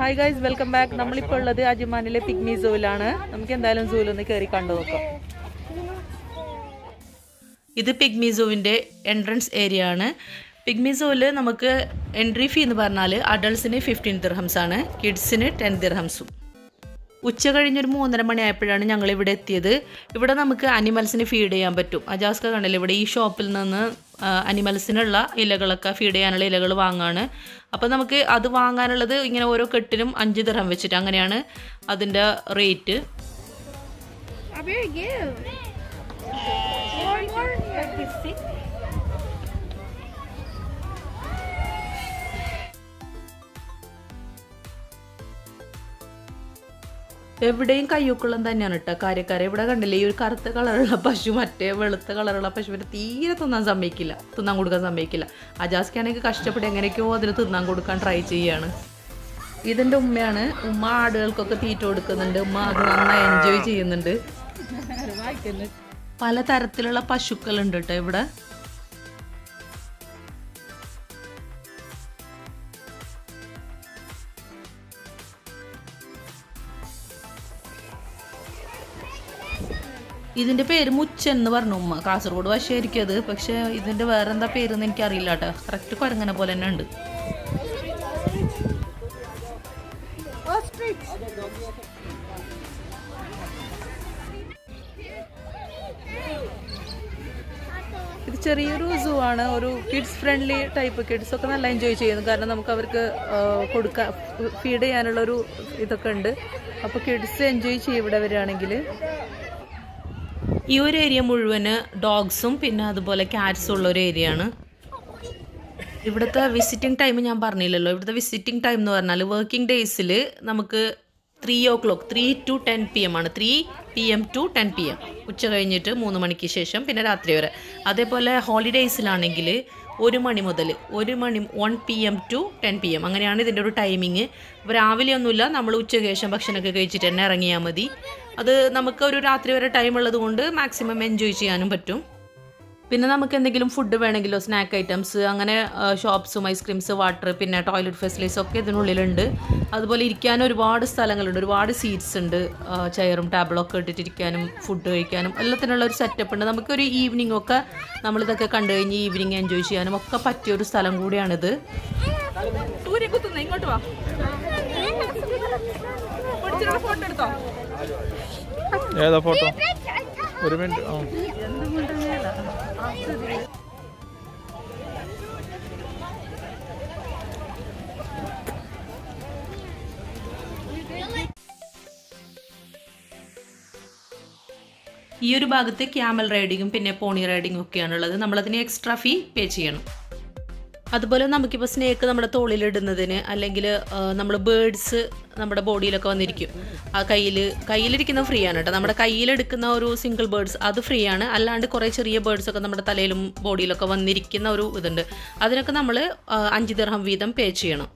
Hi guys, welcome back. നമ്മളിപ്പോൾ ഉള്ളത് അജ്മാനിലെ pygmy സൂവിലാണ്. നമുക്ക് എന്തായാലും സൂവിൽ ഒന്ന് കയറി കണ്ടു നോക്കാം. ഇത് പിഗ്മി സൂവിൻ്റെ എൻട്രൻസ് ഏരിയ ആണ്. പിഗ്മി സൂവിൽ നമുക്ക് എൻട്രി ഫീ എന്ന് പറഞ്ഞാൽ അഡൾട്ട്സിന് 15 ദിർഹംസ് ആണ്, കിഡ്സിന് 10 ദിർഹംസും. ഉച്ച കഴിഞ്ഞൊരു 3:30 മണിയായപ്പോഴാണ് ഞങ്ങൾ ഇവിടെ എത്തിയത്. ഇവിടെ നമുക്ക് അനിമൽസിന് ഫീഡ് ചെയ്യാൻ പറ്റും. അജാസ്ക കണ്ടല്ലോ, ഇവിടെ ഈ ഷോപ്പിൽ നിന്ന് അനിമൽസിനുള്ള ഇലകളൊക്കെ ഫീഡ് ചെയ്യാനുള്ള ഇലകൾ വാങ്ങാണ്. അപ്പോൾ നമുക്ക് അത് വാങ്ങാനുള്ളത് ഇങ്ങനെ ഓരോ കെട്ടിനും 5 ദിർഹം വെച്ചിട്ട് അങ്ങനെയാണ് അതിൻ്റെ റേറ്റ്. എവിടെയും കയ്യൂക്കുള്ളം തന്നെയാണ് കേട്ടോ കാര്യക്കാരെ. ഇവിടെ കണ്ടില്ലേ, ഈ ഒരു കറുത്ത കളറുള്ള പശു മറ്റേ വെളുത്ത കളറുള്ള പശുവിനെ തീരെ തിന്നാൻ കൊടുക്കാൻ സമ്മതിക്കില്ല. അജാസ്ക്കാണെങ്കിൽ കഷ്ടപ്പെട്ട് എങ്ങനെയൊക്കെയോ അതിന് തിന്നാൻ കൊടുക്കാൻ ട്രൈ ചെയ്യാണ്. ഇതിൻ്റെ ഉമ്മയാണ്. ഉമ്മ ആടുകൾക്കൊക്കെ തീറ്റ കൊടുക്കുന്നുണ്ട്. ഉമ്മ അത് നന്നായി എൻജോയ് ചെയ്യുന്നുണ്ട്. പല തരത്തിലുള്ള പശുക്കളുണ്ട് കേട്ടോ ഇവിടെ. ഇതിൻ്റെ പേര് മുച്ചൻ എന്ന് പറഞ്ഞു ഉമ്മ. കാസർഗോഡ് ഭാഷയായിരിക്കും അത്, പക്ഷെ ഇതിൻ്റെ വേറെ എന്താ പേരെന്ന് എനിക്കറിയില്ല കേട്ടോ. കറക്റ്റ് കുരങ്ങനെ പോലെ തന്നെ ഉണ്ട്. ഇത് ചെറിയൊരു സൂ ആണ്, ഒരു കിഡ്സ് ഫ്രണ്ട്ലി ടൈപ്പ്. കിഡ്സൊക്കെ നല്ല എൻജോയ് ചെയ്യുന്നു, കാരണം നമുക്ക് അവർക്ക് ഫീഡ് ചെയ്യാനുള്ളൊരു ഇതൊക്കെ ഉണ്ട്. അപ്പോൾ കിഡ്സ് എൻജോയ് ചെയ്യും ഇവിടെ വരികയാണെങ്കിൽ. ഈ ഒരു ഏരിയ മുഴുവന് ഡോഗ്സും പിന്നെ അതുപോലെ ക്യാറ്റ്സും ഉള്ള ഒരു ഏരിയ ആണ്. ഇവിടുത്തെ വിസിറ്റിംഗ് ടൈം ഞാൻ പറഞ്ഞില്ലല്ലോ. ഇവിടുത്തെ വിസിറ്റിംഗ് ടൈം എന്ന് പറഞ്ഞാൽ വർക്കിംഗ് ഡേയ്സിൽ നമുക്ക് 3 o'clock 3 to 10 PM ആണ്. 3 PM to 10 PM, ഉച്ച കഴിഞ്ഞിട്ട് 3 മണിക്ക് ശേഷം പിന്നെ രാത്രി വരെ. അതേപോലെ ഹോളിഡേയ്സിലാണെങ്കിൽ 1 മണി മുതൽ 1 PM to 10 PM അങ്ങനെയാണ് ഇതിൻ്റെ ഒരു ടൈമിങ്. ഇപ്പോൾ രാവിലെ ഒന്നുമില്ല, നമ്മൾ ഉച്ചയ്ക്ക് ശേഷം ഭക്ഷണമൊക്കെ കഴിച്ചിട്ട് തന്നെ ഇറങ്ങിയാൽ മതി. അത് നമുക്ക് ഒരു രാത്രി വരെ ടൈം ഉള്ളത് കൊണ്ട് മാക്സിമം എൻജോയ് ചെയ്യാനും പറ്റും. പിന്നെ നമുക്ക് എന്തെങ്കിലും ഫുഡ് വേണമെങ്കിലോ സ്നാക്ക് ഐറ്റംസ് അങ്ങനെ ഷോപ്സും ഐസ്ക്രീംസ് വാട്ടർ പിന്നെ ടോയ്ലറ്റ് ഫെസിലിറ്റീസ് ഒക്കെ ഇതിനുള്ളിലുണ്ട്. അതുപോലെ ഇരിക്കാൻ ഒരുപാട് സ്ഥലങ്ങളുണ്ട്, ഒരുപാട് സീറ്റ്സ് ഉണ്ട്. ചെയറും ടേബിളൊക്കെ ഇട്ടിട്ടിരിക്കാനും ഫുഡ് കഴിക്കാനും എല്ലാത്തിനുള്ള ഒരു സെറ്റപ്പ് ഉണ്ട്. നമുക്കൊരു ഈവനിങ് ഒക്കെ നമ്മളിതൊക്കെ കണ്ടു കഴിഞ്ഞ് ഈവനിങ് എൻജോയ് ചെയ്യാനും ഒക്കെ പറ്റിയൊരു സ്ഥലം കൂടിയാണിത്. ഇങ്ങോട്ട് വാ, ഫോട്ടോ എടുത്തോ. ഏതാ ഫോട്ടോ? ഒരു മിനിറ്റ്. ഈ ഒരു ഭാഗത്ത് ക്യാമൽ റൈഡിങ്ങും പിന്നെ പോണി റൈഡിങ്ങും ഒക്കെയാണുള്ളത്. നമ്മളതിന് എക്സ്ട്രാ ഫീ പേ ചെയ്യണം. അതുപോലെ നമുക്കിപ്പോൾ സ്നേക്ക് നമ്മുടെ തോളിലിടുന്നതിന് അല്ലെങ്കിൽ നമ്മൾ ബേഡ്സ് നമ്മുടെ ബോഡിയിലൊക്കെ വന്നിരിക്കും. ആ കയ്യിലിരിക്കുന്ന ഫ്രീ ആണ് കേട്ടോ. നമ്മുടെ കയ്യിലെടുക്കുന്ന ഒരു സിംഗിൾ ബേഡ്സ് അത് ഫ്രീ ആണ്. അല്ലാണ്ട് കുറേ ചെറിയ ബേഡ്സൊക്കെ നമ്മുടെ തലയിലും ബോഡിയിലൊക്കെ വന്നിരിക്കുന്ന ഒരു ഇതുണ്ട്. അതിനൊക്കെ നമ്മൾ 5 ദിർഹം വീതം പേ ചെയ്യണം.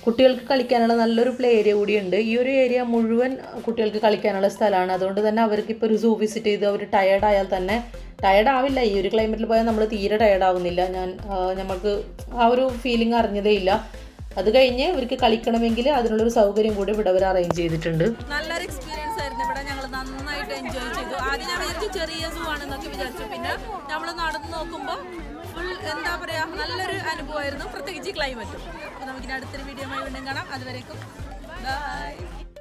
കുട്ടികൾക്ക് കളിക്കാനുള്ള നല്ലൊരു പ്ലേ ഏരിയ കൂടിയുണ്ട്. ഈ ഒരു ഏരിയ മുഴുവൻ കുട്ടികൾക്ക് കളിക്കാനുള്ള സ്ഥലമാണ്. അതുകൊണ്ട് തന്നെ അവർക്ക് ഇപ്പോൾ ഒരു സൂ വിസിറ്റ് ചെയ്ത് അവർ ടയേർഡായാൽ തന്നെ ടയേർഡാവില്ല. ഈ ഒരു ക്ലൈമറ്റിൽ പോയാൽ നമ്മൾ തീരെ ടയേർഡാവുന്നില്ല. നമുക്ക് ആ ഒരു ഫീലിംഗ് അറിഞ്ഞതേ ഇല്ല. അത് കഴിഞ്ഞ് ഇവർക്ക് കളിക്കണമെങ്കിൽ അതിനുള്ളൊരു സൗകര്യം കൂടി ഇവിടെ അവർ അറേഞ്ച് ചെയ്തിട്ടുണ്ട്. നല്ലൊരു എക്സ്പീരിയൻസ് ആയിരുന്നു. ഇവിടെ ഞങ്ങൾ നന്നായിട്ട് എൻജോയ് ചെയ്തു. ആദ്യം ഞാൻ വിചാരിച്ചു ചെറിയ സൂ ആണെന്നൊക്കെ വിചാരിച്ചു. പിന്നെ നമ്മൾ നടന്നു നോക്കുമ്പോൾ ഫുൾ എന്താ പറയുക, നല്ലൊരു അനുഭവമായിരുന്നു, പ്രത്യേകിച്ച് ക്ലൈമറ്റും. അപ്പോൾ നമുക്കിനി അടുത്തൊരു വീഡിയോ ആയി വീണ്ടും കാണാം. അതുവരേക്കും ബൈ.